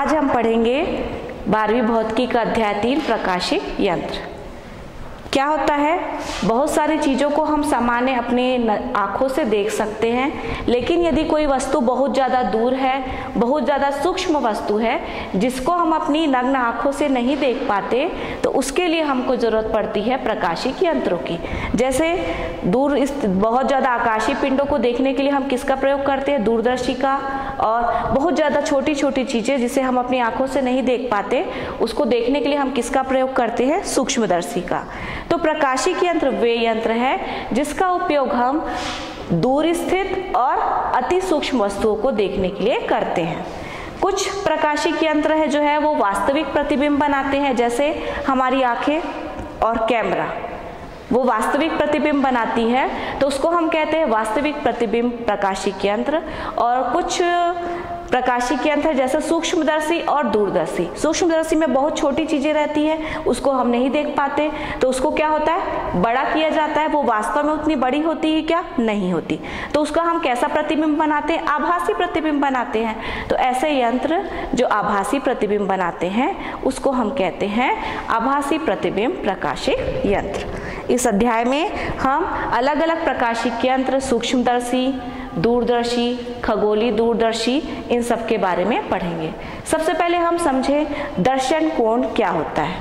आज हम पढ़ेंगे 12वीं भौतिकी का अध्याय 3 प्रकाशिक यंत्र। क्या होता है, बहुत सारी चीज़ों को हम सामान्य अपने आँखों से देख सकते हैं, लेकिन यदि कोई वस्तु बहुत ज़्यादा दूर है, बहुत ज़्यादा सूक्ष्म वस्तु है जिसको हम अपनी नग्न आँखों से नहीं देख पाते, तो उसके लिए हमको ज़रूरत पड़ती है प्रकाशिक यंत्रों की। जैसे दूर बहुत ज़्यादा आकाशीय पिंडों को देखने के लिए हम किसका प्रयोग करते हैं, दूरदर्शी का। और बहुत ज़्यादा छोटी छोटी चीज़ें जिसे हम अपनी आँखों से नहीं देख पाते, उसको देखने के लिए हम किसका प्रयोग करते हैं, सूक्ष्मदर्शी का। तो प्रकाशिक यंत्र वे यंत्र है जिसका उपयोग हम दूर स्थित और अति सूक्ष्म वस्तुओं को देखने के लिए करते हैं। कुछ प्रकाशिक यंत्र है जो है वो वास्तविक प्रतिबिंब बनाते हैं, जैसे हमारी आंखें और कैमरा वो वास्तविक प्रतिबिंब बनाती है, तो उसको हम कहते हैं वास्तविक प्रतिबिंब प्रकाशिक यंत्र। और कुछ प्रकाशिक यंत्र जैसे सूक्ष्मदर्शी और दूरदर्शी। सूक्ष्मदर्शी में बहुत छोटी चीजें रहती है, उसको हम नहीं देख पाते, तो उसको क्या होता है, बड़ा किया जाता है। वो वास्तव में उतनी बड़ी होती है क्या, नहीं होती, तो उसका हम कैसा प्रतिबिंब बनाते हैं, आभासी प्रतिबिंब बनाते हैं। तो ऐसे यंत्र जो आभासी प्रतिबिंब बनाते हैं उसको हम कहते हैं आभासी प्रतिबिंब प्रकाशिक यंत्र। इस अध्याय में हम अलग अलग प्रकाशिक यंत्र, सूक्ष्मदर्शी, दूरदर्शी, खगोलीय दूरदर्शी, इन सब के बारे में पढ़ेंगे। सबसे पहले हम समझें दर्शन कोण क्या होता है।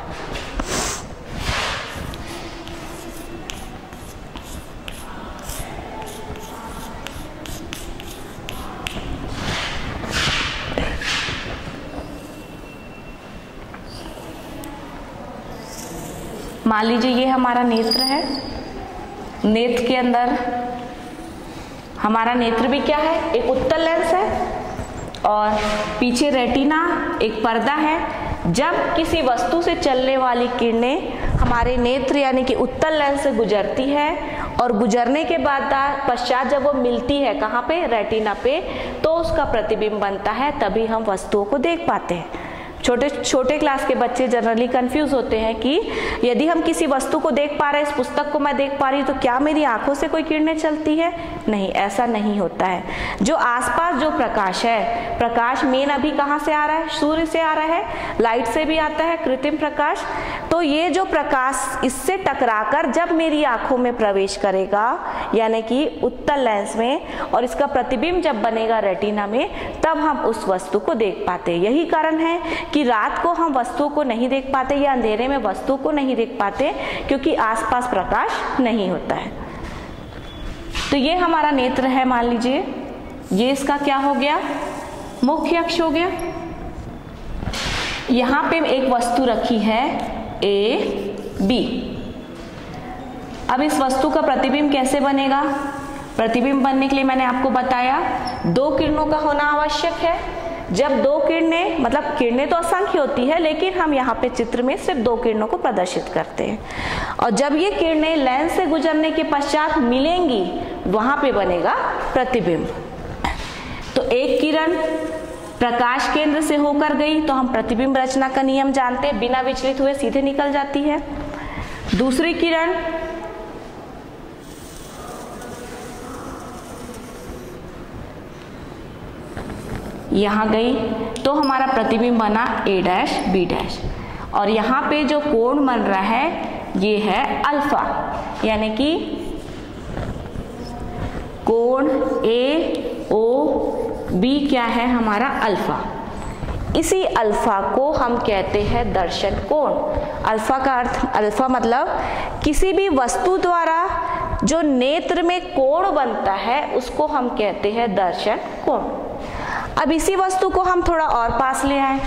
मान लीजिए ये हमारा नेत्र है, नेत्र के अंदर हमारा नेत्र भी क्या है, एक उत्तल लेंस है, और पीछे रेटिना एक पर्दा है। जब किसी वस्तु से चलने वाली किरणें हमारे नेत्र यानी कि उत्तल लेंस से गुजरती है और गुजरने के बाद पश्चात जब वो मिलती है कहाँ पे, रेटिना पे, तो उसका प्रतिबिंब बनता है, तभी हम वस्तुओं को देख पाते हैं। छोटे क्लास के बच्चे जनरली कंफ्यूज होते हैं कि यदि हम किसी वस्तु को देख पा रहे हैं, इस पुस्तक को मैं देख पा रही हूँ, तो क्या मेरी आंखों से कोई किरणें चलती है? नहीं, ऐसा नहीं होता है। जो आसपास जो प्रकाश है, प्रकाश मेन अभी कहाँ से आ रहा है, सूर्य से आ रहा है, लाइट से भी आता है, कृत्रिम प्रकाश। तो ये जो प्रकाश इससे टकराकर जब मेरी आंखों में प्रवेश करेगा यानी कि उत्तल लेंस में, और इसका प्रतिबिंब जब बनेगा रेटिना में, तब हम उस वस्तु को देख पाते हैं। यही कारण है कि रात को हम वस्तुओं को नहीं देख पाते या अंधेरे में वस्तुओं को नहीं देख पाते, क्योंकि आसपास प्रकाश नहीं होता है। तो ये हमारा नेत्र है, मान लीजिए ये इसका क्या हो गया, मुख्य अक्ष हो गया। यहां पे एक वस्तु रखी है ए बी। अब इस वस्तु का प्रतिबिंब कैसे बनेगा, प्रतिबिंब बनने के लिए मैंने आपको बताया 2 किरणों का होना आवश्यक है। जब 2 किरणें, मतलब किरणें तो असंख्य होती है, लेकिन हम यहाँ पे चित्र में सिर्फ 2 किरणों को प्रदर्शित करते हैं, और जब ये किरणें लेंस से गुजरने के पश्चात मिलेंगी वहां पे बनेगा प्रतिबिंब। तो एक किरण प्रकाश केंद्र से होकर गई तो हम प्रतिबिंब रचना का नियम जानते हैं, बिना विचलित हुए सीधे निकल जाती है। दूसरी किरण यहाँ गई तो हमारा प्रतिबिंब बना ए डैश बी डैश, और यहाँ पे जो कोण बन रहा है ये है अल्फा, यानी कि कोण ए ओ बी क्या है हमारा अल्फा। इसी अल्फा को हम कहते हैं दर्शन कोण। अल्फा का अर्थ, अल्फा मतलब किसी भी वस्तु द्वारा जो नेत्र में कोण बनता है उसको हम कहते हैं दर्शन कोण। अब इसी वस्तु को हम थोड़ा और पास ले आए,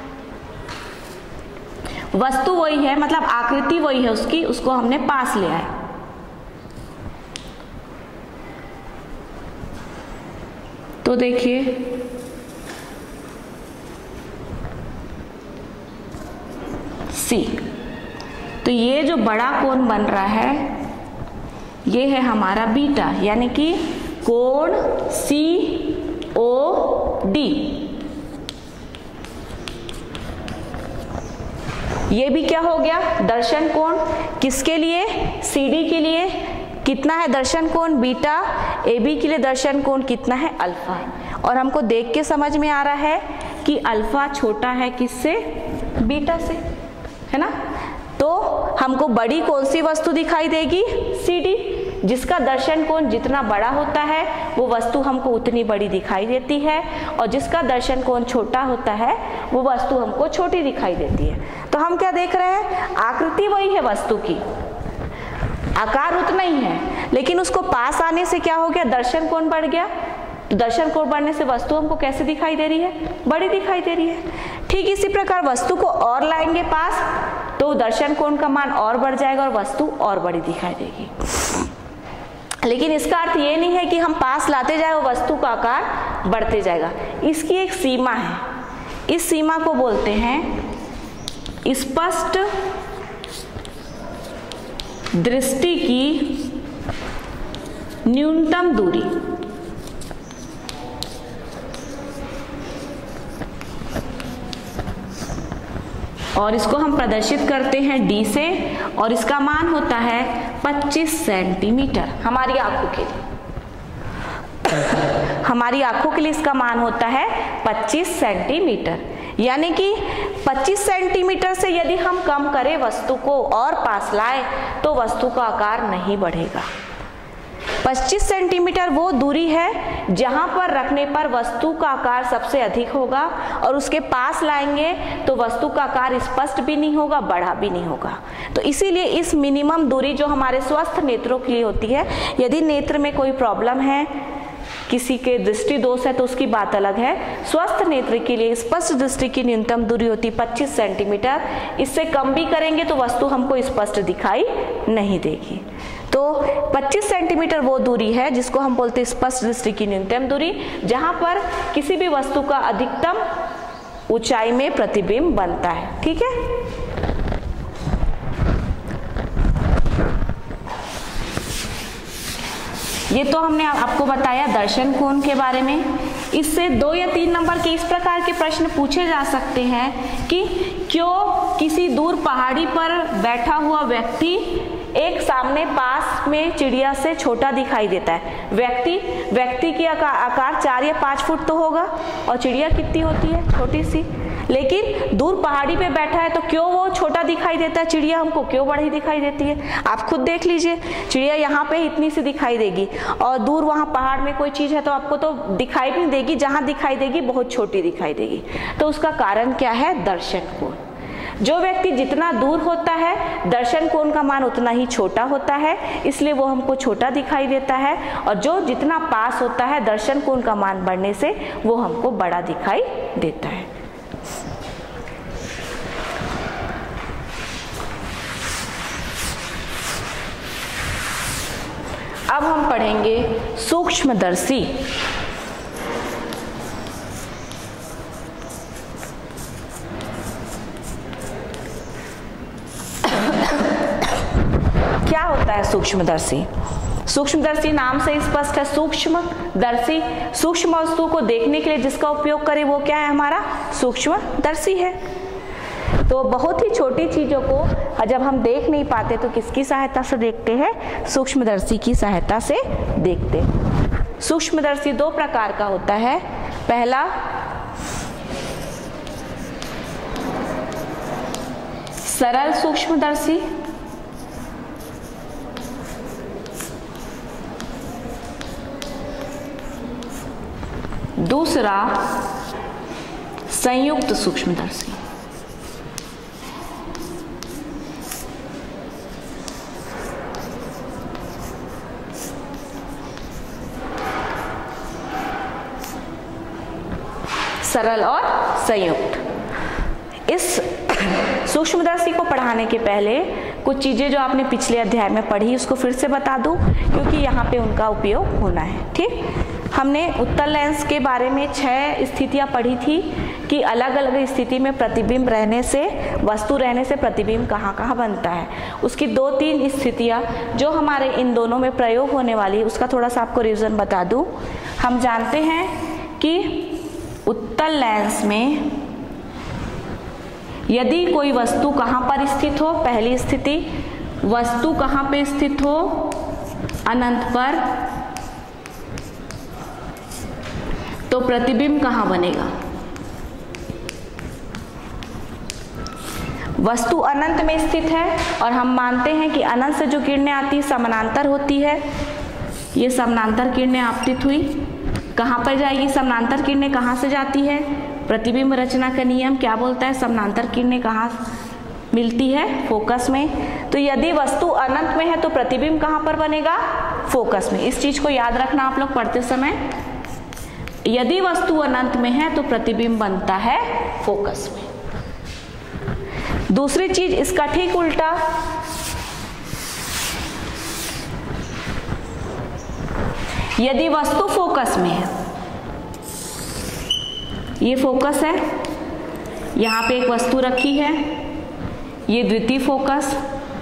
वस्तु वही है, मतलब आकृति वही है उसकी, उसको हमने पास ले आए। तो देखिए सी, तो ये जो बड़ा कोण बन रहा है ये है हमारा बीटा, यानी कि कोण सी ओ डी। ये भी क्या हो गया, दर्शन कोण। किसके लिए, CD के लिए कितना है दर्शन कोण बीटा, AB के लिए दर्शन कोण कितना है अल्फा है। और हमको देख के समझ में आ रहा है कि अल्फा छोटा है किससे, बीटा से, है ना। तो हमको बड़ी कौन सी वस्तु दिखाई देगी, CD, जिसका दर्शन कोण जितना बड़ा होता है वो वस्तु हमको उतनी बड़ी दिखाई देती है, और जिसका दर्शन कोण छोटा होता है वो वस्तु हमको छोटी दिखाई देती है। तो हम क्या देख रहे हैं, आकृति वही है वस्तु की, आकार उतना ही है, लेकिन उसको पास आने से क्या हो गया, दर्शन कोण बढ़ गया। तो दर्शन कोण बढ़ने से वस्तु हमको कैसे दिखाई दे रही है, बड़ी दिखाई दे रही है। ठीक इसी प्रकार वस्तु को और लाएंगे पास तो दर्शन कोण का मान और बढ़ जाएगा और वस्तु और बड़ी दिखाई देगी। लेकिन इसका अर्थ ये नहीं है कि हम पास लाते जाए वो वस्तु का आकार बढ़ते जाएगा। इसकी एक सीमा है, इस सीमा को बोलते हैं स्पष्ट दृष्टि की न्यूनतम दूरी। और इसको हम प्रदर्शित करते हैं D से, और इसका मान होता है 25 सेंटीमीटर हमारी आंखों के लिए। हमारी आंखों के लिए इसका मान होता है 25 सेंटीमीटर, यानी कि 25 सेंटीमीटर से यदि हम कम करें वस्तु को और पास लाए तो वस्तु का आकार नहीं बढ़ेगा। 25 सेंटीमीटर वो दूरी है जहां पर रखने पर वस्तु का आकार सबसे अधिक होगा, और उसके पास लाएंगे तो वस्तु का आकार स्पष्ट भी नहीं होगा, बड़ा भी नहीं होगा। तो इसीलिए इस मिनिमम दूरी जो हमारे स्वस्थ नेत्रों के लिए होती है, यदि नेत्र में कोई प्रॉब्लम है, किसी के दृष्टि दोष है तो उसकी बात अलग है। स्वस्थ नेत्र के लिए स्पष्ट दृष्टि की न्यूनतम दूरी होती है 25 सेंटीमीटर। इससे कम भी करेंगे तो वस्तु हमको स्पष्ट दिखाई नहीं देगी। तो 25 सेंटीमीटर वो दूरी है जिसको हम बोलते हैं स्पष्ट दृष्टि की न्यूनतम दूरी, जहां पर किसी भी वस्तु का अधिकतम ऊंचाई में प्रतिबिंब बनता है। ठीक है, ये तो हमने आपको बताया दर्शन कोण के बारे में। इससे 2 या 3 नंबर के इस प्रकार के प्रश्न पूछे जा सकते हैं कि क्यों किसी दूर पहाड़ी पर बैठा हुआ व्यक्ति एक सामने पास में चिड़िया से छोटा दिखाई देता है। व्यक्ति की आकार 4 या 5 फुट तो होगा, और चिड़िया कितनी होती है, छोटी सी। लेकिन दूर पहाड़ी पे बैठा है तो क्यों वो छोटा दिखाई देता है, चिड़िया हमको क्यों बड़ी दिखाई देती है। आप खुद देख लीजिए, चिड़िया यहाँ पे इतनी सी दिखाई देगी, और दूर वहाँ पहाड़ में कोई चीज है तो आपको तो दिखाई भी नहीं देगी, जहाँ दिखाई देगी बहुत छोटी दिखाई देगी। तो उसका कारण क्या है, दर्शन कोण। जो व्यक्ति जितना दूर होता है दर्शन कोण का मान उतना ही छोटा होता है, इसलिए वो हमको छोटा दिखाई देता है, और जो जितना पास होता है दर्शन कोण का मान बढ़ने से वो हमको बड़ा दिखाई देता है। अब हम पढ़ेंगे सूक्ष्मदर्शी। क्या होता है सूक्ष्मदर्शी? सूक्ष्मदर्शी नाम से स्पष्ट है, सूक्ष्मदर्शी सूक्ष्म वस्तु को देखने के लिए जिसका उपयोग करे वो क्या है, हमारा सूक्ष्मदर्शी है। तो बहुत ही छोटी चीजों को जब हम देख नहीं पाते तो किसकी सहायता से देखते हैं, सूक्ष्मदर्शी की सहायता से देखते हैं। सूक्ष्मदर्शी 2 प्रकार का होता है। पहला सरल सूक्ष्मदर्शी, दूसरा संयुक्त सूक्ष्मदर्शी। सरल और संयुक्त। इस सूक्ष्मदर्शी को पढ़ाने के पहले कुछ चीजें जो आपने पिछले अध्याय में पढ़ी उसको फिर से बता दूं, क्योंकि यहाँ पे उनका उपयोग होना है। ठीक, हमने उत्तल लेंस के बारे में 6 स्थितियां पढ़ी थी कि अलग अलग स्थिति में प्रतिबिंब रहने से, वस्तु रहने से प्रतिबिंब कहाँ कहाँ बनता है। उसकी 2-3 स्थितियां जो हमारे इन दोनों में प्रयोग होने वाली, उसका थोड़ा सा आपको रिवीजन बता दूं। हम जानते हैं कि उत्तल लेंस में यदि कोई वस्तु कहाँ पर स्थित हो, पहली स्थिति वस्तु कहाँ पे स्थित हो, अनंत पर, तो प्रतिबिंब कहाँ बनेगा, वस्तु अनंत में स्थित है और हम मानते हैं कि अनंत से जो किरणें आती है समानांतर होती है। ये समानांतर किरणें आपतित हुई, कहाँ पर जाएगी? समानांतर किरणें कहाँ से जाती है? प्रतिबिंब रचना का नियम क्या बोलता है? समानांतर किरणें कहाँ मिलती है? फोकस में। तो यदि वस्तु अनंत में है तो प्रतिबिंब कहाँ पर बनेगा? फोकस में। इस चीज को याद रखना आप लोग पढ़ते समय। यदि वस्तु अनंत में है तो प्रतिबिंब बनता है फोकस में। दूसरी चीज इसका ठीक उल्टा, यदि वस्तु फोकस में है, ये फोकस है, यहां पे एक वस्तु रखी है, ये द्वितीय फोकस।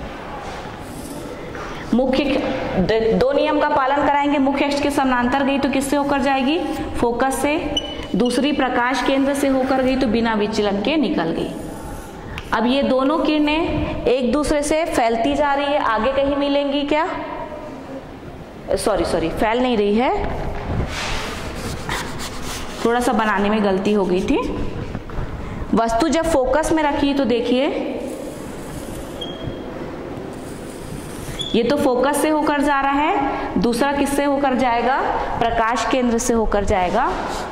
मुख्य दो नियम का पालन कराएंगे। मुख्य अक्ष के समानांतर गई तो किससे होकर जाएगी? फोकस से। दूसरी प्रकाश केंद्र से होकर गई तो बिना विचलन के निकल गई। अब ये दोनों किरणें एक दूसरे से फैलती जा रही है, आगे कहीं मिलेंगी क्या? सॉरी फैल नहीं रही है, थोड़ा सा बनाने में गलती हो गई थी। वस्तु जब फोकस में रखी तो देखिए ये तो फोकस से होकर जा रहा है, दूसरा किससे होकर जाएगा? प्रकाश केंद्र से होकर जाएगा।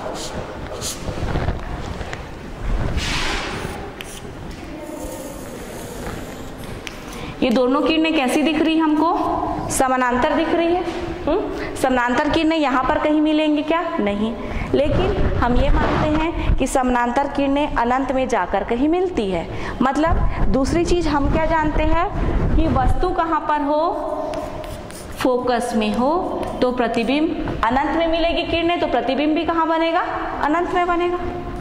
ये दोनों किरणें कैसी दिख रही हमको? समानांतर दिख रही है। समानांतर किरणें यहाँ पर कहीं मिलेंगी क्या? नहीं। लेकिन हम ये मानते हैं कि समानांतर किरणें अनंत में जाकर कहीं मिलती है। मतलब दूसरी चीज हम क्या जानते हैं कि वस्तु कहाँ पर हो? फोकस में हो तो प्रतिबिंब अनंत में मिलेगी किरणें, तो प्रतिबिंब भी कहाँ बनेगा? अनंत में बनेगा।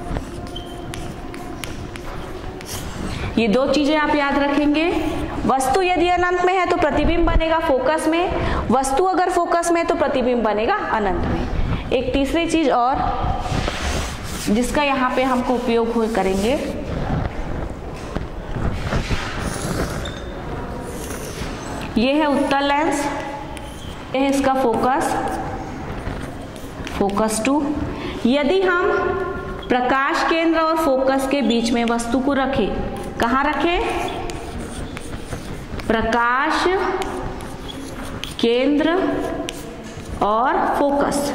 ये दो चीजें आप याद रखेंगे। वस्तु यदि अनंत में है तो प्रतिबिंब बनेगा फोकस में, वस्तु अगर फोकस में है तो प्रतिबिंब बनेगा अनंत में। एक तीसरी चीज और जिसका यहाँ पे हमको उपयोग करेंगे, ये है उत्तल लेंस, ये है इसका फोकस 2। यदि हम प्रकाश केंद्र और फोकस के बीच में वस्तु को रखें, कहाँ रखें? प्रकाश केंद्र और फोकस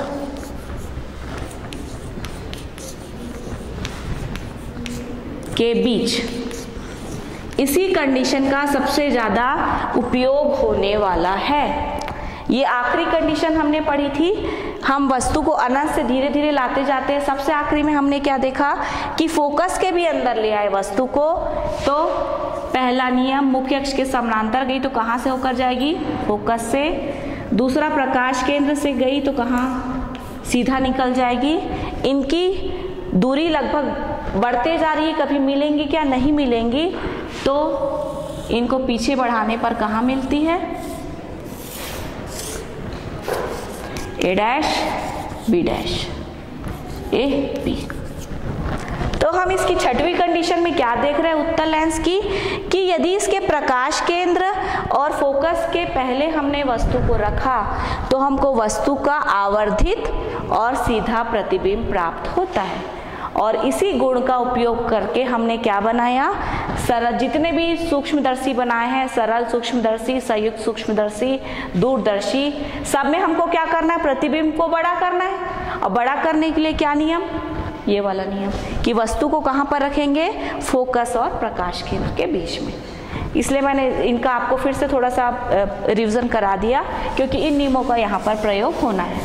के बीच, इसी कंडीशन का सबसे ज्यादा उपयोग होने वाला है। ये आखिरी कंडीशन हमने पढ़ी थी। हम वस्तु को अनंत से धीरे धीरे लाते जाते हैं। सबसे आखिरी में हमने क्या देखा कि फोकस के भी अंदर ले आए वस्तु को, तो पहला नियम मुख्य अक्ष के समानांतर गई तो कहाँ से होकर जाएगी? फोकस से। दूसरा प्रकाश केंद्र से गई तो कहाँ? सीधा निकल जाएगी। इनकी दूरी लगभग बढ़ते जा रही है, कभी मिलेंगी क्या? नहीं मिलेंगी। तो इनको पीछे बढ़ाने पर कहाँ मिलती है? A dash B dash, A B. तो हम इसकी छठवीं कंडीशन में क्या देख रहे हैं उत्तल लेंस की, कि यदि इसके प्रकाश केंद्र और फोकस के पहले हमने वस्तु को रखा तो हमको वस्तु का आवर्धित और सीधा प्रतिबिंब प्राप्त होता है। और इसी गुण का उपयोग करके हमने क्या बनाया? सरल जितने भी सूक्ष्मदर्शी बनाए हैं, सरल सूक्ष्मदर्शी, संयुक्त सूक्ष्मदर्शी, दूरदर्शी, सब में हमको क्या करना है? प्रतिबिंब को बड़ा करना है। और बड़ा करने के लिए क्या नियम? ये वाला नियम कि वस्तु को कहाँ पर रखेंगे? फोकस और प्रकाश केंद्र के बीच में। इसलिए मैंने इनका आपको फिर से थोड़ा सा रिवीजन करा दिया, क्योंकि इन नियमों का यहाँ पर प्रयोग होना है।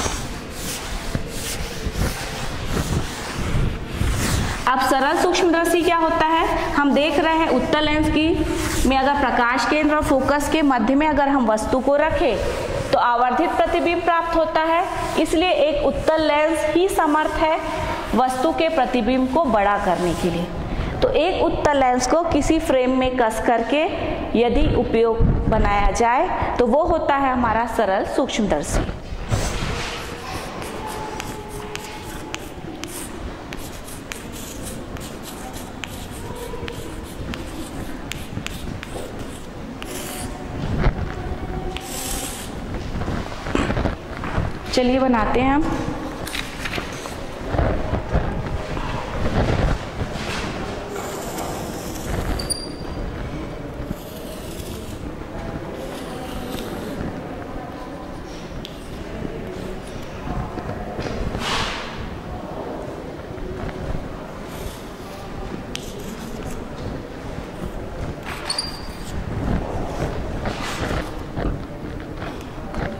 अब सरल सूक्ष्मदर्शी क्या होता है? हम देख रहे हैं उत्तल लेंस की में अगर प्रकाश केंद्र और फोकस के मध्य में अगर हम वस्तु को रखें तो आवर्धित प्रतिबिंब प्राप्त होता है। इसलिए एक उत्तल लेंस ही समर्थ है वस्तु के प्रतिबिंब को बड़ा करने के लिए। तो एक उत्तल लेंस को किसी फ्रेम में कस करके यदि उपयोग बनाया जाए तो वो होता है हमारा सरल सूक्ष्मदर्शी। चलिए बनाते हैं हम।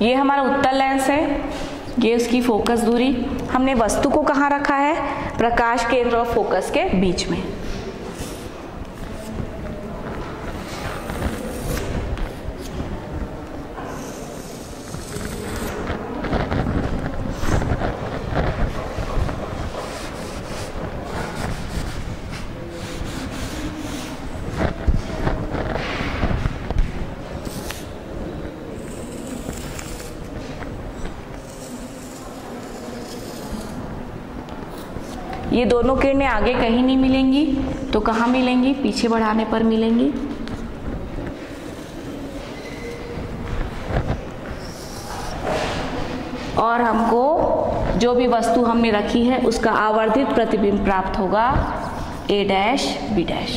ये हमारा उत्तल लेंस है, ये उसकी फोकस दूरी। हमने वस्तु को कहाँ रखा है? प्रकाश केंद्र और फोकस के बीच में। ये दोनों किरणें आगे कहीं नहीं मिलेंगी, तो कहाँ मिलेंगी? पीछे बढ़ाने पर मिलेंगी। और हमको जो भी वस्तु हमने रखी है उसका आवर्धित प्रतिबिंब प्राप्त होगा A डैश B डैश।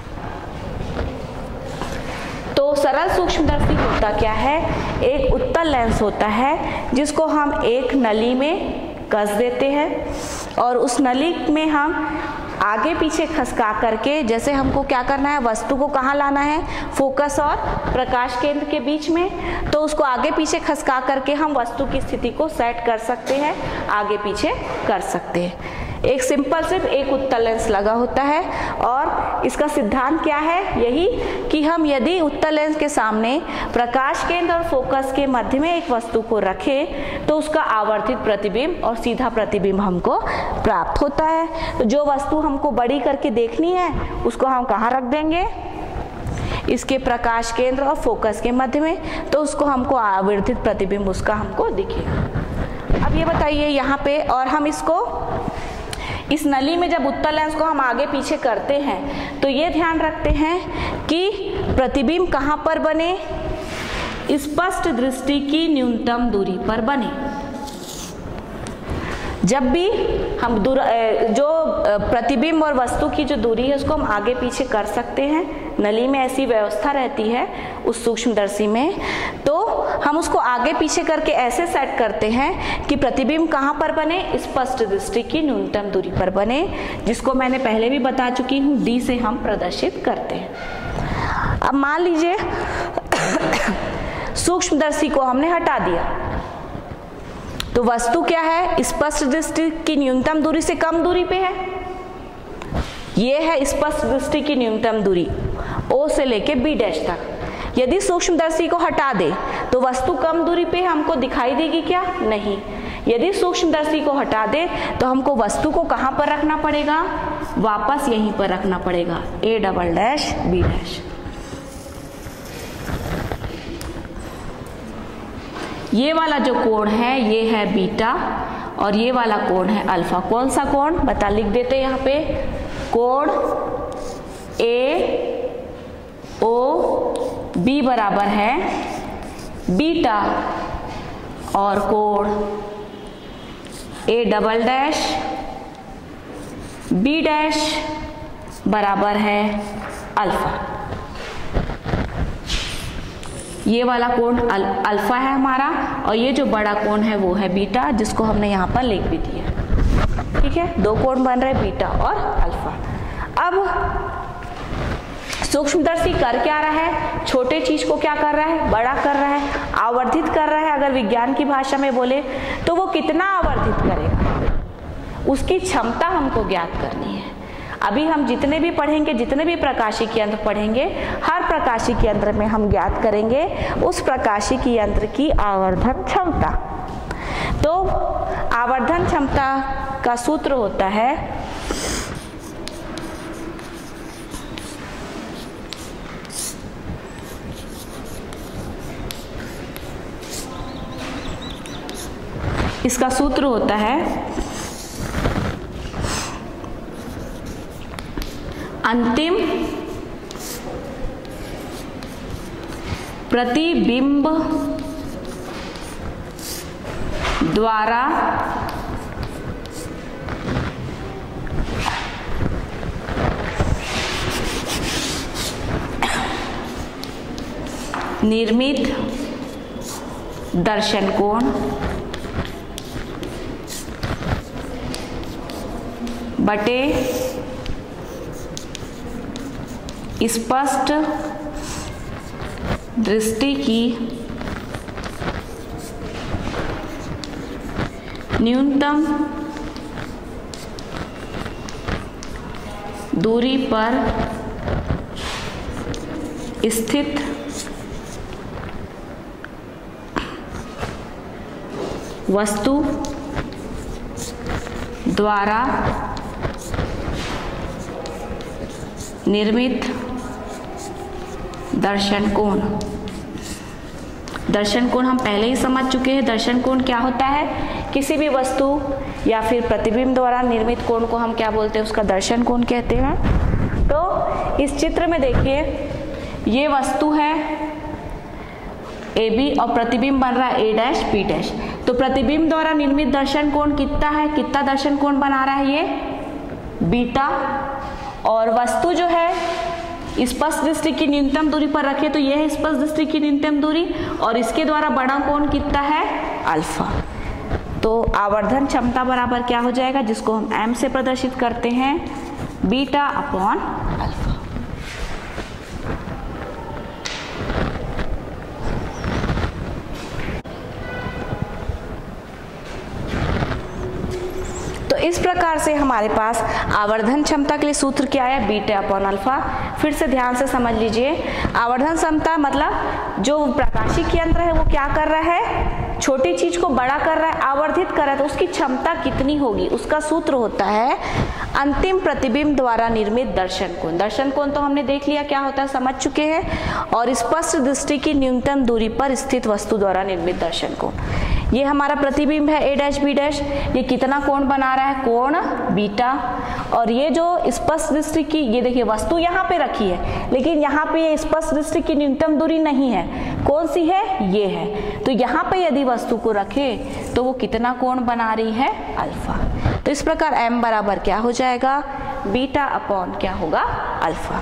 तो सरल सूक्ष्मदर्शी होता क्या है? एक उत्तल लेंस होता है जिसको हम एक नली में कस देते हैं और उस नली में हम आगे पीछे खसका करके, जैसे हमको क्या करना है, वस्तु को कहाँ लाना है? फोकस और प्रकाश केंद्र के बीच में, तो उसको आगे पीछे खसका करके हम वस्तु की स्थिति को सेट कर सकते हैं, आगे पीछे कर सकते हैं। एक सिंपल सिर्फ एक उत्तल लेंस लगा होता है और इसका सिद्धांत क्या है? यही कि हम यदि उत्तल लेंस के सामने प्रकाश केंद्र और फोकस के मध्य में एक वस्तु को रखें तो उसका आवर्धित प्रतिबिंब और सीधा प्रतिबिंब हमको प्राप्त होता है। तो जो वस्तु हमको बड़ी करके देखनी है उसको हम कहाँ रख देंगे? इसके प्रकाश केंद्र और फोकस के मध्य में, तो उसको हमको आवर्धित प्रतिबिंब उसका हमको दिखेगा। अब ये बताइए यहाँ पे, और हम इसको इस नली में जब उत्तल लेंस को हम आगे पीछे करते हैं तो ये ध्यान रखते हैं कि प्रतिबिंब कहाँ पर बने? स्पष्ट दृष्टि की न्यूनतम दूरी पर बने। जब भी हम जो प्रतिबिंब और वस्तु की जो दूरी है उसको हम आगे पीछे कर सकते हैं, नली में ऐसी व्यवस्था रहती है उस सूक्ष्मदर्शी में, तो हम उसको आगे पीछे करके ऐसे सेट करते हैं कि प्रतिबिंब कहाँ पर बने? स्पष्ट दृष्टि की न्यूनतम दूरी पर बने, जिसको मैंने पहले भी बता चुकी हूँ, D से हम प्रदर्शित करते हैं। अब मान लीजिए सूक्ष्मदर्शी को हमने हटा दिया, तो वस्तु क्या है? स्पष्ट दृष्टि की न्यूनतम दूरी से कम दूरी पे है। ये है स्पष्ट दृष्टि की न्यूनतम दूरी O से लेके B डैश तक। यदि सूक्ष्मदर्शी को हटा दे तो वस्तु कम दूरी पे हमको दिखाई देगी क्या? नहीं। यदि सूक्ष्मदर्शी को हटा दे तो हमको वस्तु को कहाँ पर रखना पड़ेगा? वापस यहीं पर रखना पड़ेगा, A double dash B dash. ये वाला जो कोण है ये है बीटा और ये वाला कोण है अल्फा। कौन सा कोण? बता, लिख देते हैं यहाँ पे, कोण AOB बराबर है बीटा और कोण A double dash B dash बराबर है अल्फा। ये वाला कोण अल्फा है हमारा और ये जो बड़ा कोण है वो है बीटा, जिसको हमने यहाँ पर लिख भी दिया। ठीक है, दो कोण बन रहे बीटा और अल्फा। अब सूक्ष्मदर्शी कर क्या रहा है? छोटे चीज को क्या कर रहा है? बड़ा कर रहा है, आवर्धित कर रहा है। अगर विज्ञान की भाषा में बोले तो वो कितना आवर्धित करेगा, उसकी क्षमता हमको ज्ञात करनी है। अभी हम जितने भी पढ़ेंगे, जितने भी प्रकाशिक यंत्र पढ़ेंगे, हर प्रकाशिक यंत्र में हम ज्ञात करेंगे उस प्रकाशिक यंत्र की आवर्धन क्षमता। तो आवर्धन क्षमता का सूत्र होता है इसका सूत्र होता है अंतिम प्रतिबिंब द्वारा निर्मित दर्शन कोण बटे स्पष्ट दृष्टि की न्यूनतम दूरी पर स्थित वस्तु द्वारा निर्मित दर्शन कोण। दर्शन कोण हम पहले ही समझ चुके हैं। दर्शन कोण क्या होता है? किसी भी वस्तु या फिर प्रतिबिंब द्वारा निर्मित कोण को हम क्या बोलते हैं? उसका दर्शन कोण कहते हैं। तो इस चित्र में देखिए, ये वस्तु है AB और प्रतिबिंब बन रहा है A डैश B डैश। तो प्रतिबिंब द्वारा निर्मित दर्शन कोण कितना है? कितना दर्शन कोण बना रहा है? ये बीटा। और वस्तु जो है स्पष्ट दृष्टि की न्यूनतम दूरी पर रखे तो यह है स्पष्ट दृष्टि की न्यूनतम दूरी, और इसके द्वारा बड़ा कोण कितना है? अल्फा। तो आवर्धन क्षमता बराबर क्या हो जाएगा, जिसको हम m से प्रदर्शित करते हैं, बीटा अपॉन अल्फा। इस प्रकार से हमारे पास आवर्धन क्षमता के लिए सूत्र क्या है? Beta upon alpha. फिर से ध्यान से समझ लीजिए, आवर्धन क्षमता मतलब जो प्रकाशिक यंत्र है वो क्या कर रहा है? छोटी चीज को बड़ा कर रहा है, आवर्धित कर रहा है, तो उसकी क्षमता कितनी होगी? उसका सूत्र होता है अंतिम प्रतिबिंब द्वारा निर्मित दर्शन कोण। दर्शन कोण तो हमने देख लिया क्या होता है, समझ चुके हैं। और स्पष्ट दृष्टि की न्यूनतम दूरी पर स्थित वस्तु द्वारा निर्मित दर्शन कोण। ये हमारा प्रतिबिंब है A डैश B डैश, ये कितना कोण बना रहा है? कोण बीटा। और ये जो स्पष्ट दृष्टि की, ये देखिए वस्तु यहाँ पे रखी है, लेकिन यहाँ पे ये स्पष्ट दृष्टि की न्यूनतम दूरी नहीं है। कौन सी है? ये है। तो यहाँ पे यदि वस्तु को रखे तो वो कितना कोण बना रही है? अल्फा। तो इस प्रकार m बराबर क्या हो जाएगा? बीटा अपॉन क्या होगा? अल्फा।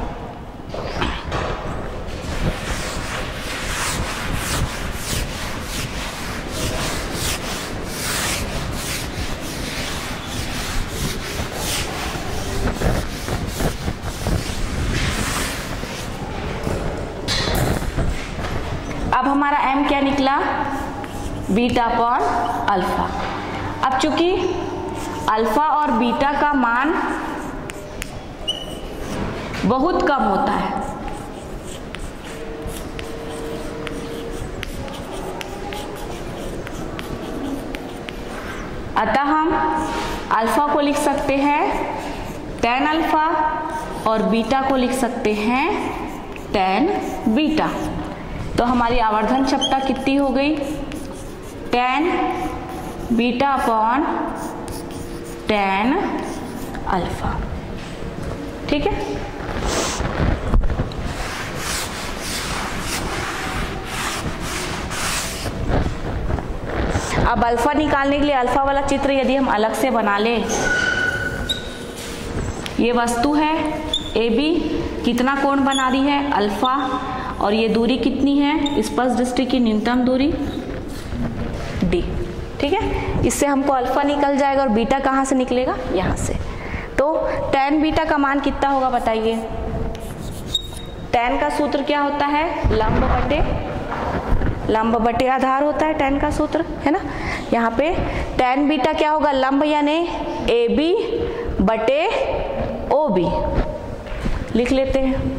अब हमारा m क्या निकला? Beta upon alpha. अब चूंकि अल्फा और बीटा का मान बहुत कम होता है, अतः हम अल्फा को लिख सकते हैं tan अल्फा और बीटा को लिख सकते हैं tan बीटा। तो हमारी आवर्धन क्षमता कितनी हो गई? tan beta upon tan alpha. ठीक है। अब अल्फा निकालने के लिए अल्फा वाला चित्र यदि हम अलग से बना लें, ये वस्तु है AB, कितना कोण बना रही है? अल्फा। और ये दूरी कितनी है? स्पष्ट दृष्टि की न्यूनतम दूरी D। ठीक है, इससे हमको अल्फा निकल जाएगा और बीटा कहाँ से निकलेगा? यहाँ से। तो tan बीटा का मान कितना होगा बताइए? tan का सूत्र क्या होता है? लंब बटे आधार होता है tan का सूत्र, है ना। यहाँ पे tan बीटा क्या होगा? लंब यानी AB बटे OB लिख लेते हैं,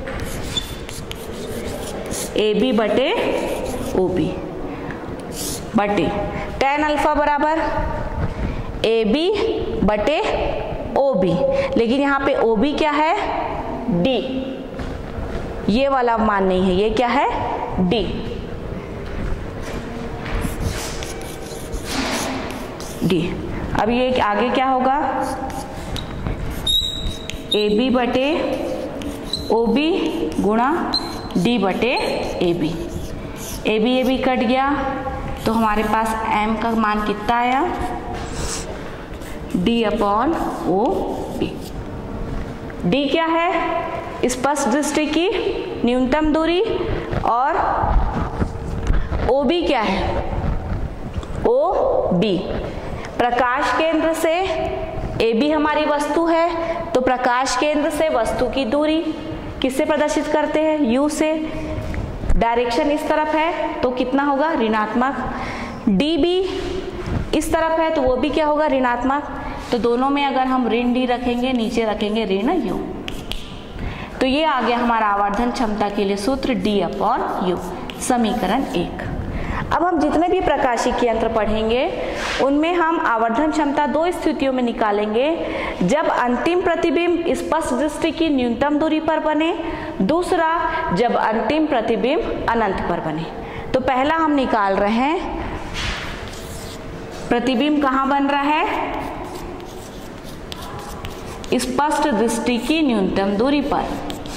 AB बटे OB बटे tan अल्फा बराबर AB बटे OB। लेकिन यहाँ पे OB क्या है? D। ये वाला मान नहीं है, ये क्या है? D। D। अब ये आगे क्या होगा? AB बटे OB गुणा D बटे AB। AB कट गया तो हमारे पास m का मान कितना आया? D upon OB। D क्या है? स्पष्ट दृष्टि की न्यूनतम दूरी। और OB क्या है? OB प्रकाश केंद्र से, AB हमारी वस्तु है तो प्रकाश केंद्र से वस्तु की दूरी किससे प्रदर्शित करते हैं? U से। डायरेक्शन इस तरफ है तो कितना होगा? ऋणात्मक। DB इस तरफ है तो वो भी क्या होगा, ऋणात्मक। तो दोनों में अगर हम ऋण d रखेंगे, नीचे रखेंगे ऋण u, तो ये आ गया हमारा आवर्धन क्षमता के लिए सूत्र d/u, समीकरण 1। अब हम जितने भी प्रकाशिक यंत्र पढ़ेंगे उनमें हम आवर्धन क्षमता दो स्थितियों में निकालेंगे, जब अंतिम प्रतिबिंब स्पष्ट दृष्टि की न्यूनतम दूरी पर बने, दूसरा जब अंतिम प्रतिबिंब अनंत पर बने। तो पहला हम निकाल रहे हैं, प्रतिबिंब कहाँ बन रहा है, स्पष्ट दृष्टि की न्यूनतम दूरी पर।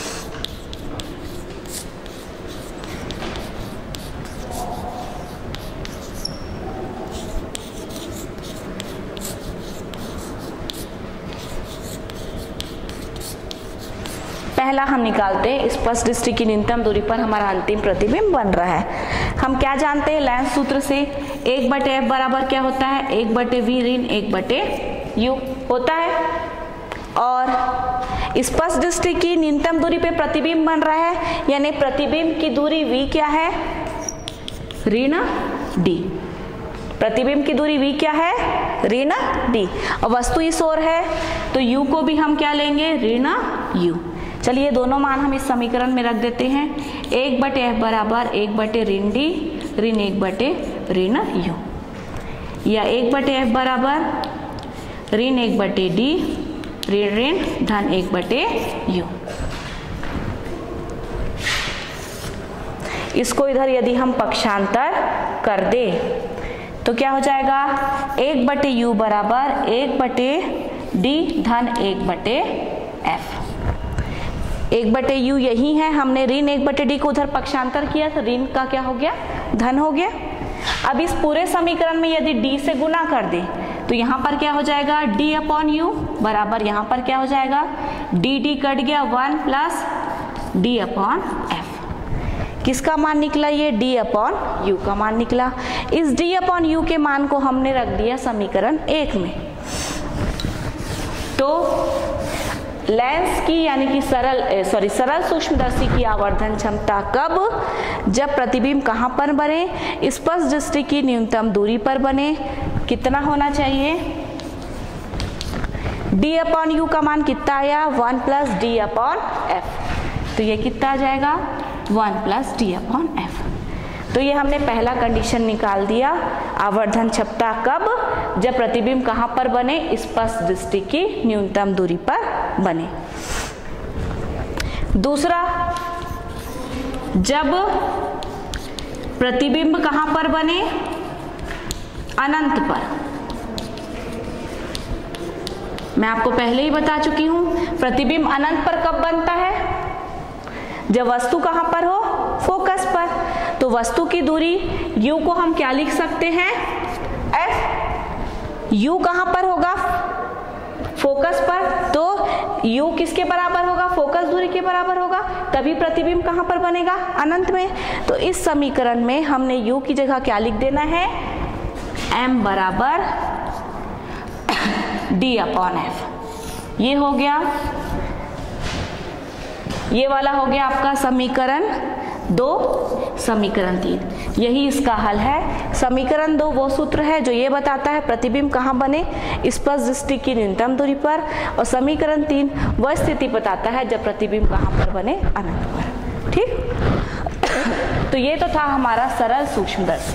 पहला हम निकालते हैं, स्पष्ट दृष्टि की न्यूनतम दूरी पर हमारा अंतिम प्रतिबिंब बन रहा है। हम क्या जानते हैं लेंस सूत्र से, 1/f बराबर क्या होता है, 1/v ऋण 1/u होता है। और स्पष्ट दृष्टि की न्यूनतम दूरी पे प्रतिबिंब बन रहा है, यानी प्रतिबिंब की दूरी v क्या है, ऋण d। प्रतिबिंब की दूरी v क्या है, ऋण d। और वस्तु इस ओर है तो u को भी हम क्या लेंगे, ऋण u। चलिए दोनों मान हम इस समीकरण में रख देते हैं, 1/f बराबर 1/ऋण d ऋण 1/ऋण u, या 1/f बराबर ऋण 1/d ऋण ऋण धन 1/u। इसको इधर यदि हम पक्षांतर कर दे तो क्या हो जाएगा, 1/u बराबर 1/d धन 1/f। 1/u यही है, हमने ऋण 1/d को उधर पक्षांतर किया तो ऋण का क्या हो गया, धन हो गया। अब इस पूरे समीकरण में यदि d से गुना कर दे तो यहाँ पर क्या हो जाएगा, d/u बराबर यहाँ पर क्या हो जाएगा, dd कट गया 1 प्लस d/f। किसका मान निकला, ये d/u का मान निकला। इस d/u के मान को हमने रख दिया समीकरण 1 में। तो लेंस की यानी कि सरल सूक्ष्मदर्शी की आवर्धन क्षमता कब, जब प्रतिबिंब कहाँ पर बने, स्पष्ट दृष्टि की न्यूनतम दूरी पर बने। कितना होना चाहिए, d/u का मान कितना आया, 1 प्लस d/f। तो ये कितना आ जाएगा, 1 प्लस d/f। तो ये हमने पहला कंडीशन निकाल दिया, आवर्धन क्षमता कब, जब प्रतिबिंब कहाँ पर बने, स्पष्ट दृष्टि की न्यूनतम दूरी पर बने। दूसरा, जब प्रतिबिंब कहाँ पर बने, अनंत पर। मैं आपको पहले ही बता चुकी हूं, प्रतिबिंब अनंत पर कब बनता है, जब वस्तु कहाँ पर हो, फोकस पर। तो वस्तु की दूरी u को हम क्या लिख सकते हैं, f। u कहाँ पर होगा, फोकस पर, तो u किसके बराबर होगा, फोकस दूरी के बराबर होगा, तभी प्रतिबिंब कहाँ पर बनेगा, अनंत में। तो इस समीकरण में हमने u की जगह क्या लिख देना है, m बराबर d/f। ये हो गया, ये वाला हो गया आपका समीकरण 2। समीकरण 3 यही इसका हल है। समीकरण 2 वो सूत्र है जो ये बताता है प्रतिबिंब कहाँ बने, स्पष्ट दृष्टि की न्यूनतम दूरी पर, और समीकरण 3 वह स्थिति बताता है जब प्रतिबिंब कहाँ पर बने, अनंत पर। ठीक, तो ये तो था हमारा सरल सूक्ष्मदर्शी।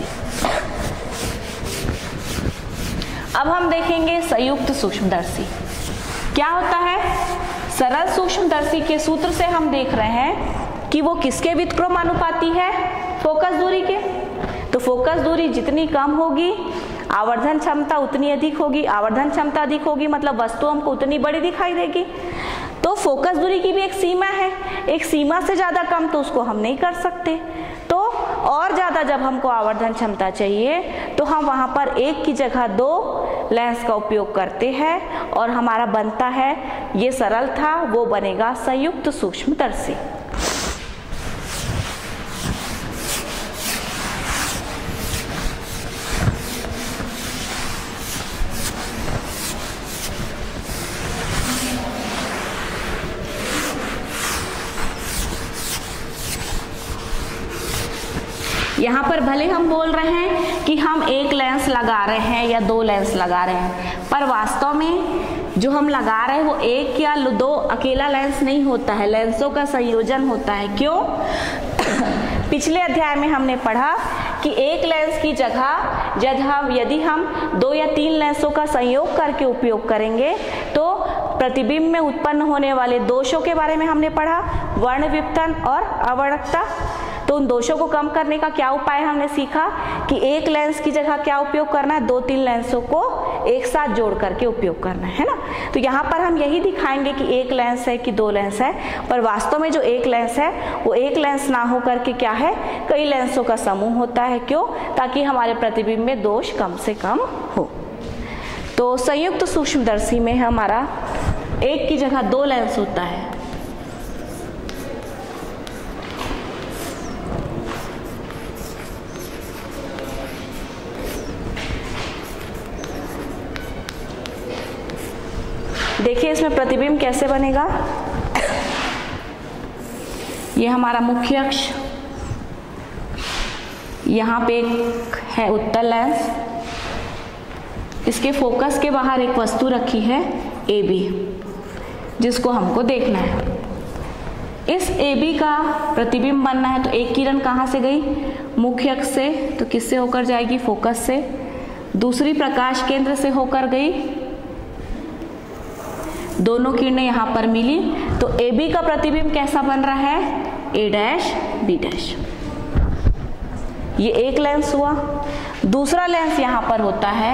अब हम देखेंगे संयुक्त सूक्ष्मदर्शी क्या होता है। सरल सूक्ष्मदर्शी के सूत्र से हम देख रहे हैं कि वो किसके व्युत्क्रमानुपाती है, फोकस दूरी के। तो फोकस दूरी जितनी कम होगी आवर्धन क्षमता उतनी अधिक होगी, आवर्धन क्षमता अधिक होगी मतलब वस्तु हमको उतनी बड़ी दिखाई देगी। तो फोकस दूरी की भी एक सीमा है, एक सीमा से ज्यादा कम तो उसको हम नहीं कर सकते। तो और ज्यादा जब हमको आवर्धन क्षमता चाहिए तो हम वहां पर एक की जगह 2 लेंस का उपयोग करते हैं और हमारा बनता है, ये सरल था, वो बनेगा संयुक्त सूक्ष्मदर्शी। यहाँ पर भले हम बोल रहे हैं कि हम एक लेंस लगा रहे हैं या दो लेंस लगा रहे हैं, पर वास्तव में जो हम लगा रहे हैं वो एक या दो अकेला लेंस नहीं होता है, लेंसों का संयोजन होता है। क्यों? पिछले अध्याय में हमने पढ़ा कि एक लेंस की जगह यदि हम दो या तीन लेंसों का संयोग करके उपयोग करेंगे तो प्रतिबिंब में उत्पन्न होने वाले दोषों के बारे में हमने पढ़ा, वर्ण विपतन और अवर्णकता। तो उन दोषों को कम करने का क्या उपाय हमने सीखा कि एक लेंस की जगह क्या उपयोग करना है, दो तीन लेंसों को एक साथ जोड़ करके उपयोग करना है ना। तो यहाँ पर हम यही दिखाएंगे कि एक लेंस है कि दो लेंस है, पर वास्तव में जो एक लेंस है वो एक लेंस ना हो करके क्या है, कई लेंसों का समूह होता है। क्यों? ताकि हमारे प्रतिबिंब में दोष कम से कम हो। तो संयुक्त सूक्ष्मदर्शी में हमारा एक की जगह दो लेंस होता है। देखिए इसमें प्रतिबिंब कैसे बनेगा। ये हमारा मुख्य अक्ष, यहाँ पे एक है उत्तल लेंस, इसके फोकस के बाहर एक वस्तु रखी है AB, जिसको हमको देखना है। इस AB का प्रतिबिंब बनना है तो एक किरण कहाँ से गई, मुख्य अक्ष से, तो किससे होकर जाएगी, फोकस से। दूसरी प्रकाश केंद्र से होकर गई, दोनों किरणें यहाँ पर मिली, तो AB का प्रतिबिंब कैसा बन रहा है, A' B'। ये एक लेंस हुआ। दूसरा लेंस यहाँ पर होता है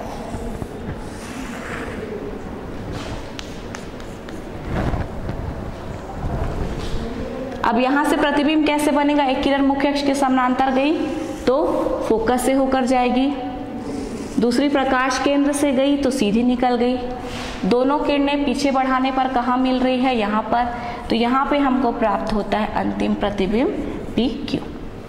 अब यहाँ से प्रतिबिंब कैसे बनेगा, एक किरण मुख्य अक्ष के समानांतर गई तो फोकस से होकर जाएगी, दूसरी प्रकाश केंद्र से गई तो सीधी निकल गई। दोनों किरणें पीछे बढ़ाने पर कहाँ मिल रही है, यहाँ पर, तो यहाँ पे हमको प्राप्त होता है अंतिम प्रतिबिंब PQ।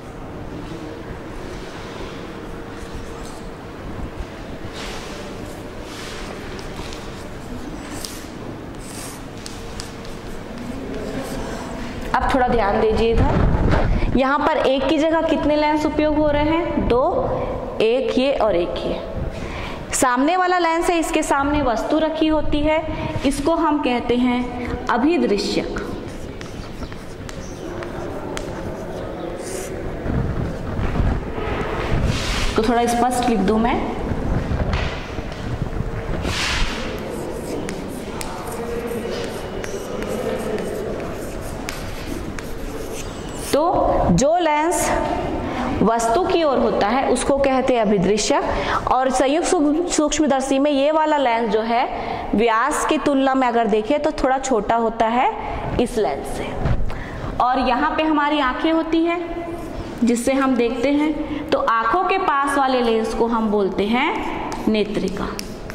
अब थोड़ा ध्यान दीजिए इधर, यहाँ पर एक की जगह कितने लेंस उपयोग हो रहे हैं, दो, एक ये और एक ये। सामने वाला लेंस है, इसके सामने वस्तु रखी होती है, इसको हम कहते हैं अभिदृश्यक। तो थोड़ा स्पष्ट लिख दूं मैं, तो जो लेंस वस्तु की ओर होता है उसको कहते हैं अभिदृश्यक। और संयुक्त सूक्ष्मदर्शी में ये वाला लेंस जो है व्यास की तुलना में अगर देखें तो थोड़ा छोटा होता है इस लेंस से। और यहाँ पे हमारी आंखें होती हैं जिससे हम देखते हैं, तो आंखों के पास वाले लेंस को हम बोलते हैं नेत्रिका।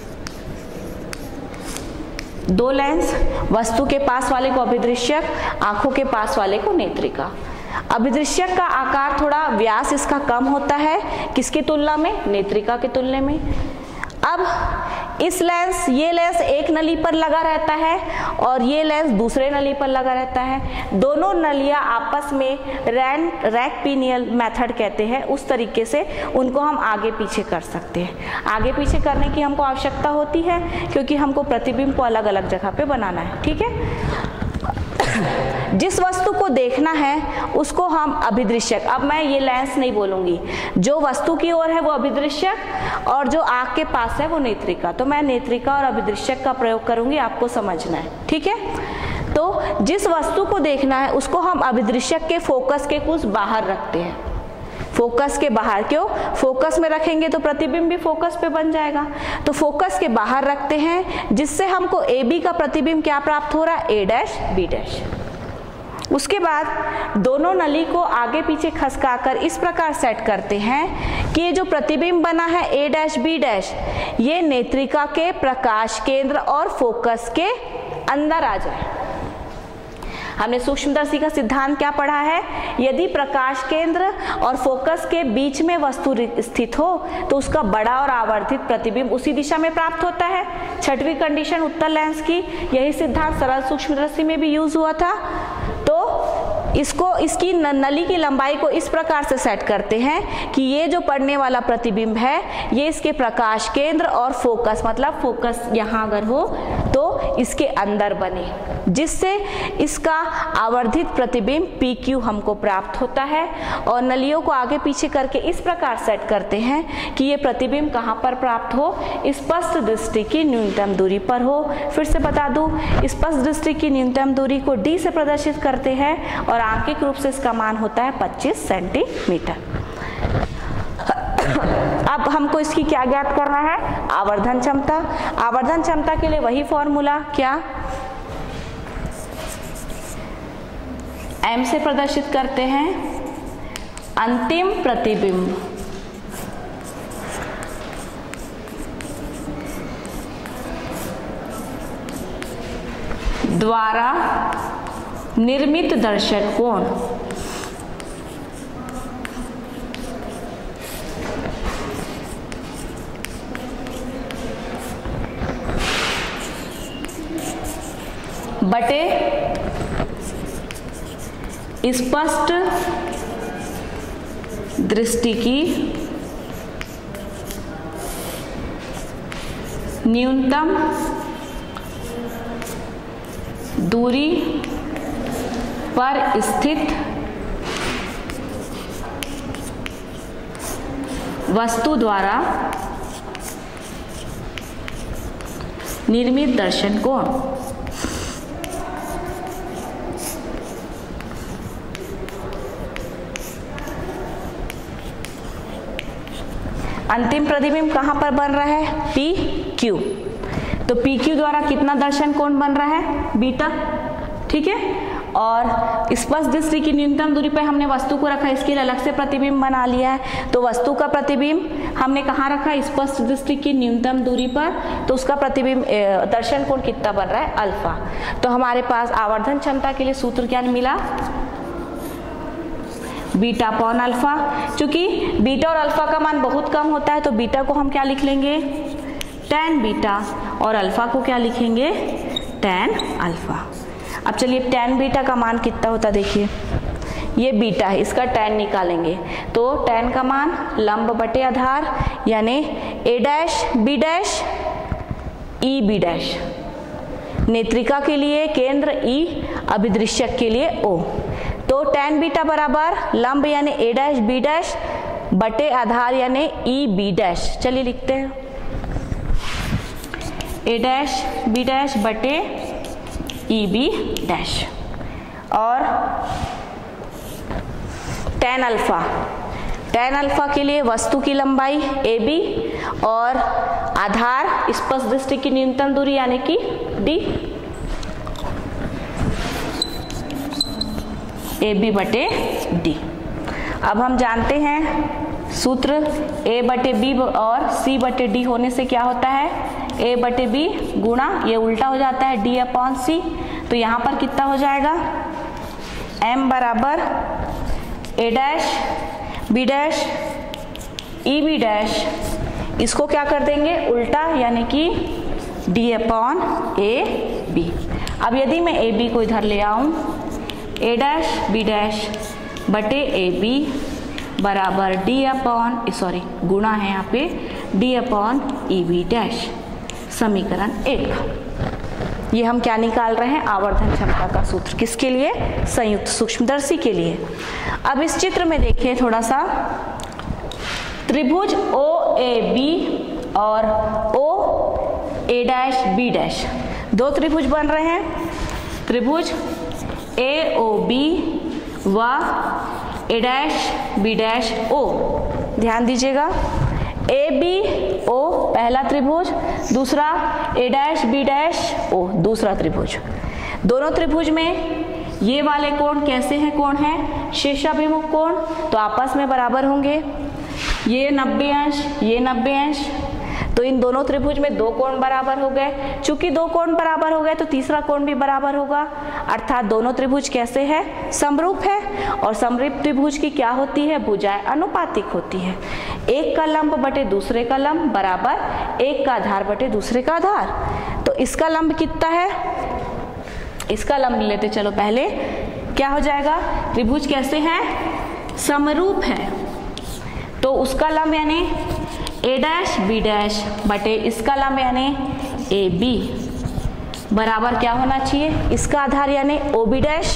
दो लेंस, वस्तु के पास वाले को अभिदृश्यक, आंखों के पास वाले को नेत्रिका। अभिदृश्यक का आकार थोड़ा व्यास इसका कम होता है, किसकी तुलना में, नेत्रिका की तुलना में। अब इस लेंस, ये लेंस एक नली पर लगा रहता है और ये लेंस दूसरे नली पर लगा रहता है। दोनों नलियां आपस में रैक पिनियल मेथड कहते हैं, उस तरीके से उनको हम आगे पीछे कर सकते हैं। आगे पीछे करने की हमको आवश्यकता होती है क्योंकि हमको प्रतिबिंब को अलग अलग जगह पे बनाना है, ठीक है। जिस वस्तु को देखना है उसको हम अभिदृश्यक, अब मैं ये लेंस नहीं बोलूंगी, जो वस्तु की ओर है वो अभिदृश्यक और जो आंख के पास है वो नेत्रिका। तो मैं नेत्रिका और अभिदृश्यक का प्रयोग करूंगी, आपको समझना है, ठीक है। तो जिस वस्तु को देखना है उसको हम अभिदृश्यक के फोकस के कुछ बाहर रखते हैं, फोकस के बाहर। क्यों? फोकस में रखेंगे तो प्रतिबिंब भी फोकस पे बन जाएगा, तो फोकस के बाहर रखते हैं, जिससे हमको AB का प्रतिबिंब क्या प्राप्त हो रहा है, A' B'। उसके बाद दोनों नली को आगे पीछे खसकाकर इस प्रकार सेट करते हैं कि ये जो प्रतिबिंब बना है A' B', ये नेत्रिका के प्रकाश केंद्र और फोकस के अंदर आ जाए। हमने सूक्ष्मदर्शी का सिद्धांत क्या पढ़ा है, यदि प्रकाश केंद्र और फोकस के बीच में वस्तु स्थित हो तो उसका बड़ा और आवर्धित प्रतिबिंब उसी दिशा में प्राप्त होता है। छठवीं कंडीशन उत्तल लेंस की, यही सिद्धांत सरल सूक्ष्मदर्शी में भी यूज हुआ था। तो इसकी नली की लंबाई को इस प्रकार से सेट करते हैं कि ये जो पड़ने वाला प्रतिबिंब है ये इसके प्रकाश केंद्र और फोकस, मतलब फोकस यहाँ अगर हो तो इसके अंदर बने, जिससे इसका आवर्धित प्रतिबिंब PQ हमको प्राप्त होता है। और नलियों को आगे पीछे करके इस प्रकार सेट करते हैं कि ये प्रतिबिंब कहाँ पर प्राप्त हो, स्पष्ट दृष्टि की न्यूनतम दूरी पर हो। फिर से बता दूं, स्पष्ट दृष्टि की न्यूनतम दूरी को D से प्रदर्शित करते हैं और आंकिक रूप से इसका मान होता है 25 सेंटीमीटर। अब हमको इसकी क्या ज्ञात करना है, आवर्धन क्षमता। आवर्धन क्षमता के लिए वही फॉर्मूला, क्या, M से प्रदर्शित करते हैं अंतिम प्रतिबिंब द्वारा निर्मित दर्शन कोण। बटे स्पष्ट दृष्टि की न्यूनतम दूरी पर स्थित वस्तु द्वारा निर्मित दर्शन कोण। अंतिम प्रतिबिंब कहां पर बन रहा है, PQ। तो PQ द्वारा कितना दर्शन कोण बन रहा है, बीटा, ठीक है। और स्पष्ट दृष्टि की न्यूनतम दूरी पर हमने वस्तु को रखा, इसके लिए अलग से प्रतिबिंब बना लिया है। तो वस्तु का प्रतिबिंब हमने कहाँ रखा, स्पष्ट दृष्टि की न्यूनतम दूरी पर, तो उसका प्रतिबिंब दर्शन कोण कितना बन रहा है, अल्फा। तो हमारे पास आवर्धन क्षमता के लिए सूत्र क्या मिला, बीटा अपॉन अल्फा। चूंकि बीटा और अल्फा का मान बहुत कम होता है तो बीटा को हम क्या लिख लेंगे, tan बीटा, और अल्फा को क्या लिखेंगे, tan अल्फा। अब चलिए tan बीटा का मान कितना होता है, देखिए ये बीटा है, इसका tan निकालेंगे तो tan का मान लंब बटे आधार यानी a dash b dash e b dash, नेत्रिका के लिए केंद्र E, अभिदृश्यक के लिए O। तो tan बीटा बराबर लंब यानी a डैश b डैश बटे आधार यानी e b डैश। चलिए लिखते हैं a डैश b डैश बटे e b डैश। और tan अल्फा, tan अल्फा के लिए वस्तु की लंबाई AB और आधार स्पष्ट दृष्टि की न्यूनतम दूरी यानी कि D, AB बटे D। अब हम जानते हैं सूत्र A बटे B और C बटे D होने से क्या होता है, A बटे B गुणा, ये उल्टा हो जाता है D अपॉन C। तो यहाँ पर कितना हो जाएगा, M बराबर A dash B dash E B dash, इसको क्या कर देंगे उल्टा यानी कि D अपॉन A B। अब यदि मैं A B को इधर ले आऊँ, A डैश B डैश बटे A B बराबर D अपॉन गुणा है यहाँ पे D upon E B dash, समीकरण 1। ये हम क्या निकाल रहे हैं, आवर्धन क्षमता का सूत्र, किसके लिए, संयुक्त सूक्ष्मदर्शी के लिए। अब इस चित्र में देखिए थोड़ा सा, त्रिभुज OAB और OA डैश B डैश, दो त्रिभुज बन रहे हैं, त्रिभुज AOB व A dash B dash O। ध्यान दीजिएगा, ABO पहला त्रिभुज, दूसरा A dash B dash O दूसरा त्रिभुज। दोनों त्रिभुज में ये वाले कोण कैसे हैं, कोण है शीर्षाभिमुख कोण, तो आपस में बराबर होंगे, ये 90 अंश ये 90 अंश, तो इन दोनों त्रिभुज में दो कोण बराबर हो गए। चूंकि दो कोण बराबर हो गए तो तीसरा कोण भी बराबर होगा, अर्थात दोनों त्रिभुज कैसे है, समरूप है। और समरूप त्रिभुज की क्या होती है, भुजाएं अनुपातिक होती है। एक का लंब बटे दूसरे का लंब बराबर एक का आधार बटे दूसरे का आधार। तो इसका लंब कितना है, इसका लंब लेते चलो पहले, क्या हो जाएगा, त्रिभुज कैसे हैं, समरूप है। तो उसका लंब यानी ए डैश बी डैश बटे इसका लंब यानी ए बी बराबर क्या होना चाहिए, इसका आधार यानी ओ बी डैश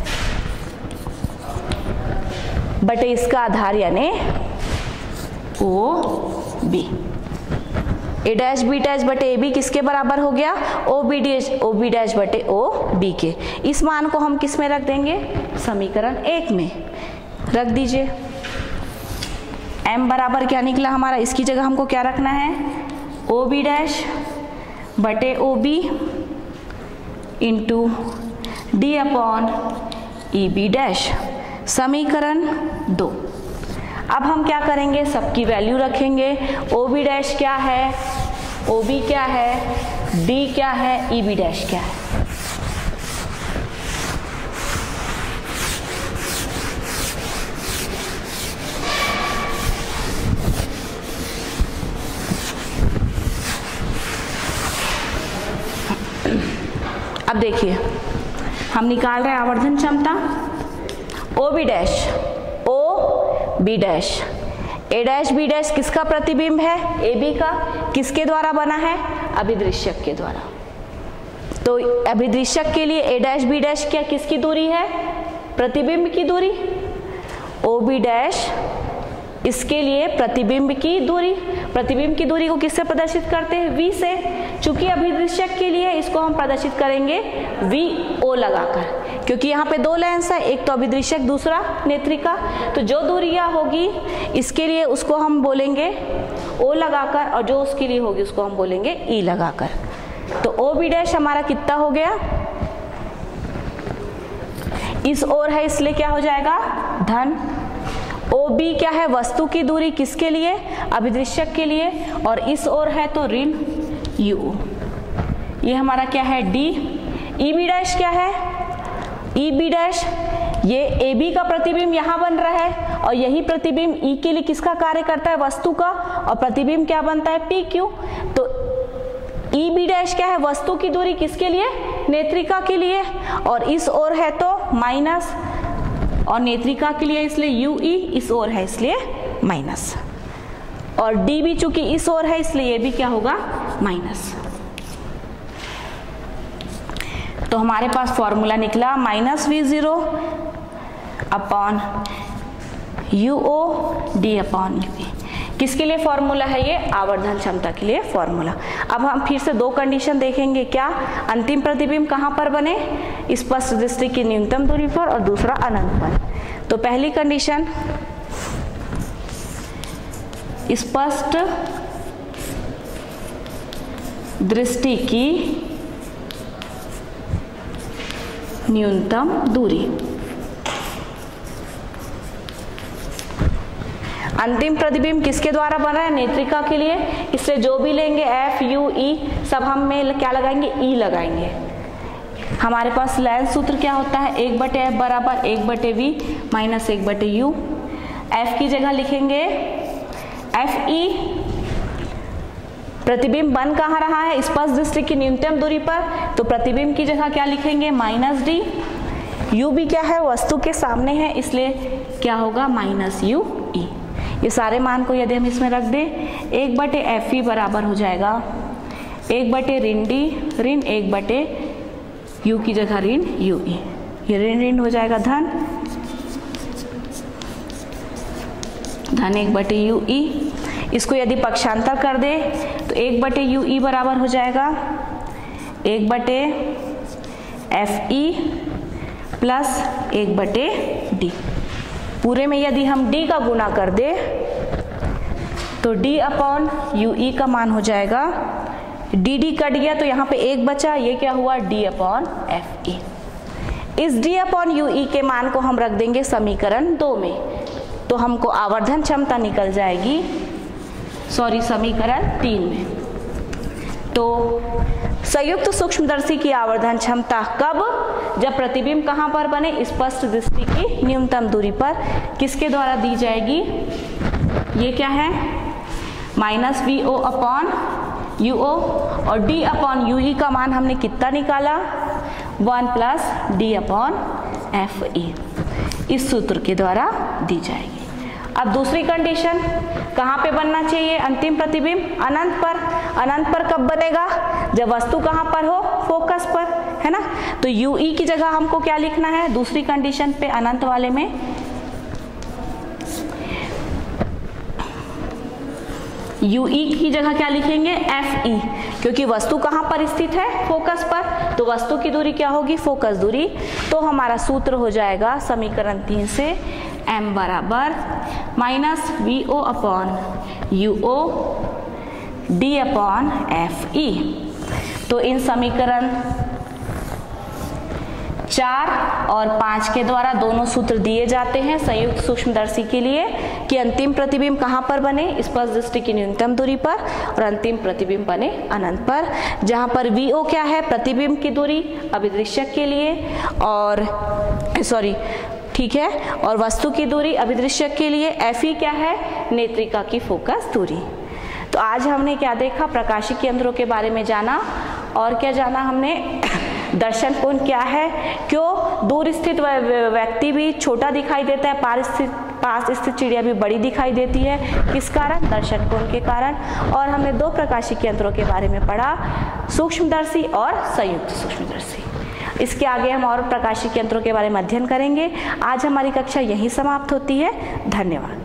बटे इसका आधार यानी O B. A dash B dash बटे ए बी किसके बराबर हो गया, ओ बी डैश बटे ओ बी के। इस मान को हम किस में रख देंगे, समीकरण 1 में रख दीजिए। m बराबर क्या निकला हमारा, इसकी जगह हमको क्या रखना है, ओ बी डैश बटे O B into D upon E B dash, समीकरण 2। अब हम क्या करेंगे, सबकी वैल्यू रखेंगे। ओ बी डैश क्या है, ओ बी क्या है, डी क्या है, ई बी डैश क्या है। अब देखिए हम निकाल रहे हैं आवर्धन क्षमता, O B dash, O B dash, A dash B dash किसका प्रतिबिंब है, ए बी का, किसके द्वारा बना है, अभिदृश्यक के द्वारा। तो अभिदृश्यक के लिए ए डैश बी डैश क्या किसकी दूरी है, प्रतिबिंब की दूरी, ओ बी डैश इसके लिए प्रतिबिंब की दूरी। प्रतिबिंब की दूरी को किससे प्रदर्शित करते हैं, v से। चूंकि अभिदृश्यक के लिए इसको हम प्रदर्शित करेंगे VO लगाकर, क्योंकि यहाँ पे दो लेंस है, एक तो अभिदृश्यक दूसरा नेत्रिका। तो जो दूरियां होगी इसके लिए उसको हम बोलेंगे O लगाकर, और जो उसके लिए होगी उसको हम बोलेंगे E लगाकर। तो O B डैश हमारा कितना हो गया, इस ओर है इसलिए क्या हो जाएगा धन। ओ बी क्या है, वस्तु की दूरी किसके लिए, अभिदृश्यक के लिए, और इस ओर है तो ऋण यू। ये हमारा क्या है डी। ई बी डैश क्या है, ई बी डैश ये ए बी का प्रतिबिंब यहाँ बन रहा है, और यही प्रतिबिंब ई के लिए किसका कार्य करता है, वस्तु का, और प्रतिबिंब क्या बनता है पी क्यू। तो ई बी डैश क्या है, वस्तु की दूरी किसके लिए, नेत्रिका के लिए, और इस ओर है तो माइनस, और नेत्रिका के लिए इसलिए यू ई, इस ओर है इसलिए माइनस, और डी भी चूंकि इस ओर है इसलिए ये भी क्या होगा माइनस। तो हमारे पास फॉर्मूला निकला minus V0 upon U O D upon U E. किसके लिए फॉर्मूला है ये, आवर्धन क्षमता के लिए फॉर्मूला। अब हम फिर से दो कंडीशन देखेंगे, क्या, अंतिम प्रतिबिंब कहाँ पर बने, स्पष्ट दृष्टि की न्यूनतम दूरी पर, और दूसरा अनंत पर। तो पहली कंडीशन, स्पष्ट दृष्टि की न्यूनतम दूरी। अंतिम प्रतिबिंब किसके द्वारा बन रहा है, नेत्रिका के लिए, इससे जो भी लेंगे एफ यू ई सब हम में क्या लगाएंगे, ई लगाएंगे। हमारे पास लेंस सूत्र क्या होता है, 1/f बराबर 1/v माइनस 1/u। एफ की जगह लिखेंगे एफ ई, प्रतिबिंब बन कहाँ रहा है, स्पष्ट दृष्टि की न्यूनतम दूरी पर, तो प्रतिबिंब की जगह क्या लिखेंगे माइनस डी। यू भी क्या है, वस्तु के सामने है इसलिए क्या होगा माइनस यू ई। ये सारे मान को यदि हम इसमें रख दें, 1/f ई बराबर हो जाएगा 1/ ऋण डी ऋण 1/ यू की जगह ऋण यू ई। ये ऋण ऋण हो जाएगा धन 1/u ई। इसको यदि पक्षांतर कर दे तो 1/u ई बराबर हो जाएगा 1/f ई प्लस 1/d। पूरे में यदि हम d का गुना कर दे तो d अपॉन यू ई का मान हो जाएगा, dd कट गया तो यहाँ पे 1 बचा, ये क्या हुआ d अपॉन एफ ई। इस d अपॉन यू ई के मान को हम रख देंगे समीकरण 2 में, तो हमको आवर्धन क्षमता निकल जाएगी, समीकरण 3 में। तो संयुक्त सूक्ष्मदर्शी की आवर्धन क्षमता कब, जब प्रतिबिंब कहाँ पर बने, स्पष्ट दृष्टि की न्यूनतम दूरी पर, किसके द्वारा दी जाएगी, ये क्या है माइनस VO अपॉन UO, और D अपॉन UE का मान हमने कितना निकाला 1 + D अपॉन FE इस सूत्र के द्वारा दी जाएगी। अब दूसरी कंडीशन, कहाँ पे बनना चाहिए अंतिम प्रतिबिंब? अनंत पर। अनंत पर कब बनेगा? जब वस्तु कहाँ पर हो? फोकस पर, है ना। तो UE की जगह हमको क्या लिखना है दूसरी कंडीशन पे, अनंत वाले में? UE की जगह क्या लिखेंगे? FE, क्योंकि वस्तु कहाँ पर स्थित है? फोकस पर। तो वस्तु की दूरी क्या होगी? फोकस दूरी। तो हमारा सूत्र हो जाएगा समीकरण 3 से m बराबर minus VO upon UO D upon FE। तो इन समीकरण 4 और 5 के द्वारा दोनों सूत्र दिए जाते हैं संयुक्त सूक्ष्मदर्शी के लिए कि अंतिम प्रतिबिंब कहाँ पर बने? स्पर्श दृष्टि की न्यूनतम दूरी पर, और अंतिम प्रतिबिंब बने अनंत पर, जहाँ पर VO क्या है? प्रतिबिंब की दूरी अभिदृश्यक के लिए, और ठीक है, और वस्तु की दूरी अभिदृश्यक के लिए। FE क्या है? नेत्रिका की फोकस दूरी। तो आज हमने क्या देखा? प्रकाशिक केंद्रों के बारे में जाना। और क्या जाना हमने? दर्शन कोण क्या है, क्यों दूर स्थित व्यक्ति भी छोटा दिखाई देता है, पास स्थित चिड़िया भी बड़ी दिखाई देती है, किस कारण? दर्शन कोण के कारण। और हमने दो प्रकाशिक केंद्रों के बारे में पढ़ा, सूक्ष्मदर्शी और संयुक्त सूक्ष्मदर्शी। इसके आगे हम और प्रकाशिक केंद्रों के बारे में अध्ययन करेंगे। आज हमारी कक्षा यहीं समाप्त होती है। धन्यवाद।